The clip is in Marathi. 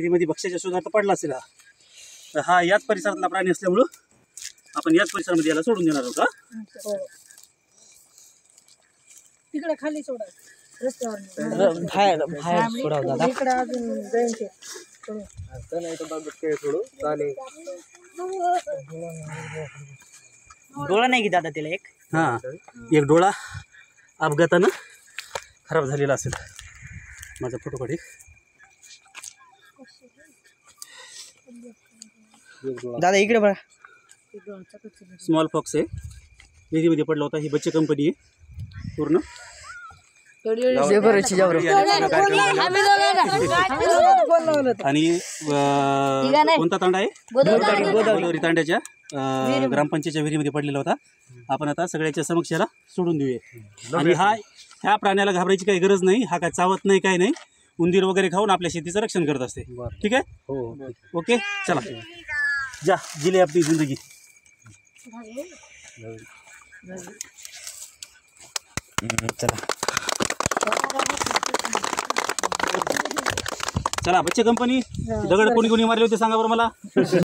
विहिरीमध्ये भक्ष्याच्या शोधात पडला असेल तर हा याच परिसरातला प्राणी असल्यामुळं आपण याच परिसरामध्ये याला सोडून देणार आहोत. तिकडे खाली सोडा रस्त्यावर बाहेर सोडावं दादा. इकडे अजून जायचे डोळा नाही की दादा तिला एक. हां, एक डोळा अपघातानं खराब झालेला असेल. माझा फोटो काढ. दादा इकडे बघा. स्मॉल फॉक्स आहे, विहिरीमध्ये पडला होता. ही बच्चे कंपनी आहे पूर्ण. आणि कोणता तांडा आहे? गोदावरी तांड्याच्या ग्रामपंचायतच्या विहिरीमध्ये पडलेला होता. आपण आता सगळ्याच्या समक्ष याला सोडून देऊया. आणि ह्या प्राण्याला घाबरायची काही गरज नाही. हा काय चावत नाही, काय नाही. उंदीर वगैरे खाऊन आपल्या शेतीचं रक्षण करत असते. ठीक आहे. हो, ओके, चला जा जिले आपली जिंदगी. चला बच्चे कंपनी, दगड कोणी कोणी मारले होते सांगा बरं मला.